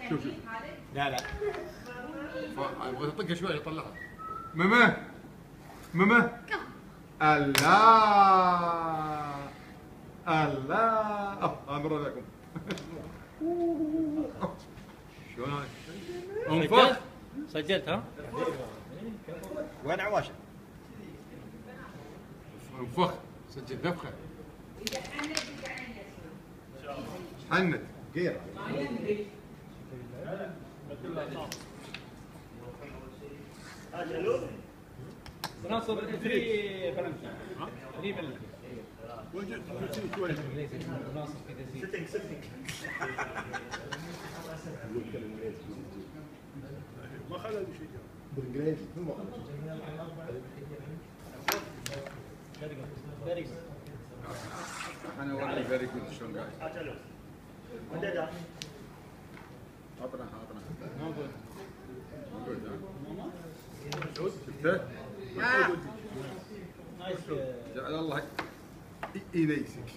شوف شوف. لا ابغى اطقها شوي اطلعها. ماما ماما الله الله امر لكم. شلون هاي؟ انفخ. سجلت ها؟ وين عواشة؟ انفخ سجل نفخه. حنت قير مناصر 3 فرنسا 3 بلد وجد شوي. مناصر في تسجيل ما خلى شيء. بالانجليزي ثم انا والله فيري جود شلون قاعد. عطنا موجود شفته؟ جعل الله ينيسك.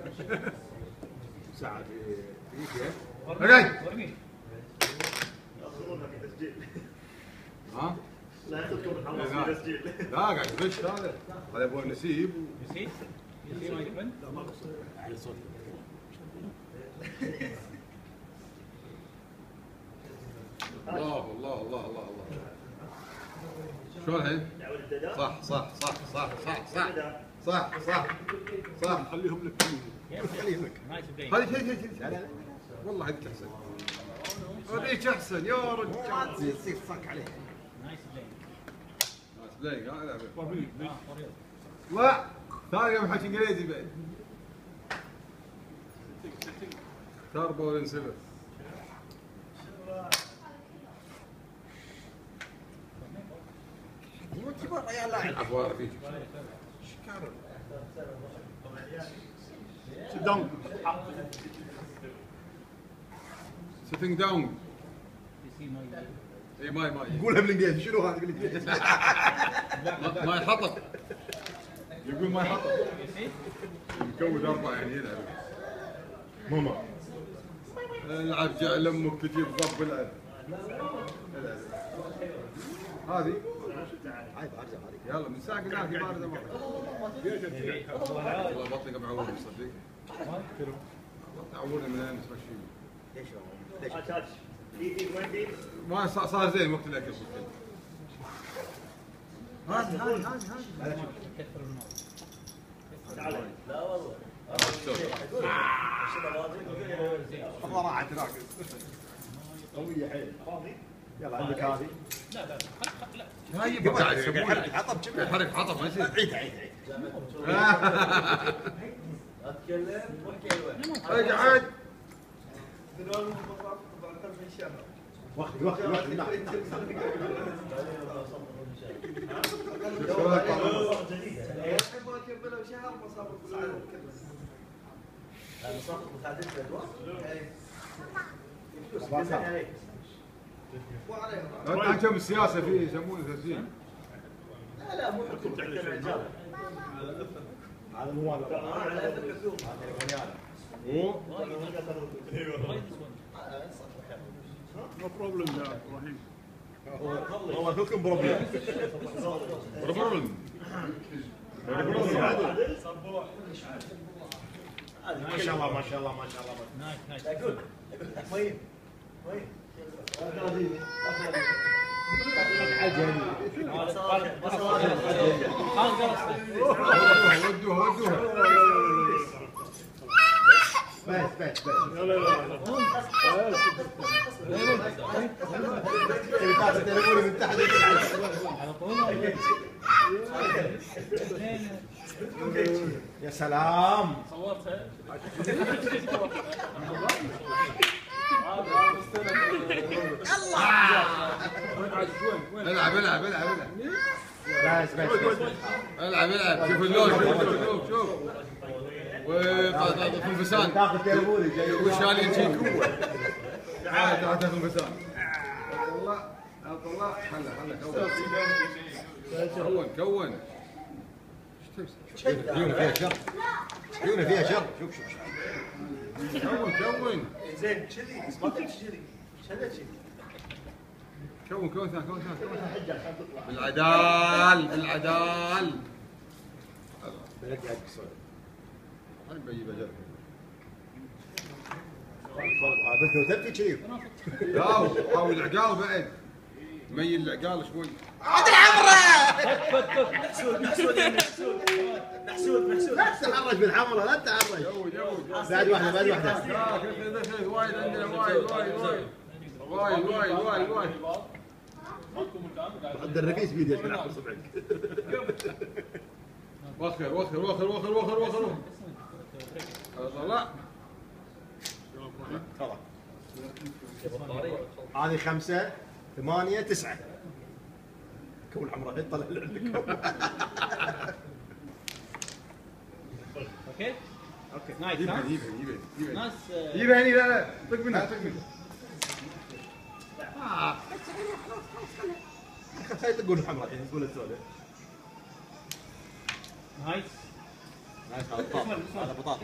ساعة في اقعد. ها؟ لا ياخذكم الحماس في تسجيل. لا قاعد يغش هذا يبغى نسيب. نسيت؟ نسيت ما يكمل؟ لا ما قصر على صوت. الله الله الله الله الله. شلون الحين؟ صح صح صح صح صح صح صح صح صح. خليهم لك. خليه لك هذه شيء والله هذيك احسن. هذيك احسن يا رجال. تصير صك عليه. نايس بلاي. بلاي ها العب. طبيعي. لا ثاني يوم حكي انجليزي بعد. تربو انسبه. مو كبار يا لاعب. عفوا فيك. Sit down. سيتنج داون. اي ماي قولها بالانجليزي شنو هذا بالانجليزي؟ ما يحطب. يقول ما يحطب. مكود 4 يعني يلعب. ماما العب جعل امك تجيب ضب العب. هذه عيب ارجع هذيك. يلا من ساق نادي بارده ما والله بطني بعور صدق. تعورني من ايام تمشي. ليش ما صار زين وقت الاكل صدق. هذه لا والله. والله راحت هناك قوية حيل. يلا عندك هذه. لا هاي قاعد يسوون حطب كذا. يحرك حطب ما يصير. عيد اتكلم واحكي وين. اقعد. وقت لا كم السياسه فيه يسمونه تسجيل. لا مو حكومة الرجال. هذا مو هذا. على يد الحكومة. No problem يا ابراهيم. والله كلكم بروبلم. ما شاء الله ما شاء الله ما شاء الله. نايس وين وين. ودوها بس لا لا لا. تبي تاخذ تليفوني من تحت على طول. يا سلام. صورتها. العب العب العب بس العب العب شوف اللون شوف وخنفسان تاخذ تليفوني جاي وشالين شي قوه. تعال تعال تاخذ خنفسان. الله الله حلا كون عيونه فيها شر. عيونه فيها شر. شوف كون زين كذي ما قلت كذي. هذا شيء كون ثاني كون ثاني حجة عشان تطلع بالعدال بالعدال. بلقي حق صوت. انا بجيب اجل. هذا لو تبكي كذي. لا حاول العقال بعد. ميل العقال شوي. محسود محسود محسود محسود لا تتحرج بالحمراء لا تتحرج. جود جود. بعد واحدة بعد واحدة. لا كذا وايد عندنا وايد وايد وايد. وايد وايد وايد وايد. عند الرئيس بيدي عشان احط صبعك. وخر وخر وخر وخر وخر وخر. طلع. خلاص. هذه 5 8 9. كون حمراء طلع لك. اوكي اوكي. نايس يبين ها يبين يبين يبين. ناس يبين لا لا طق منها طق منها. هاي تقول الحمراء الحين تقول السوداء. نايس نايس هذا بطاطا هذا بطاطا.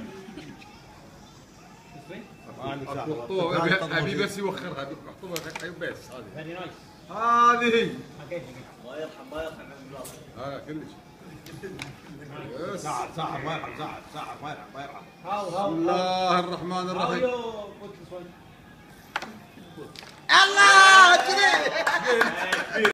ما عندك احطوها ابي بس يوخرها احطوها بس هذه. فيري نايس هذه اوكي ما يرحم ما يرحم عبد الله هذا كلش. يس. ساعد ساعد ما يرحم ساعد ساعد ما يرحم ما يرحم. هاو بسم هاو الله الرحمن هاو الرحيم. يو put this one الله كذي.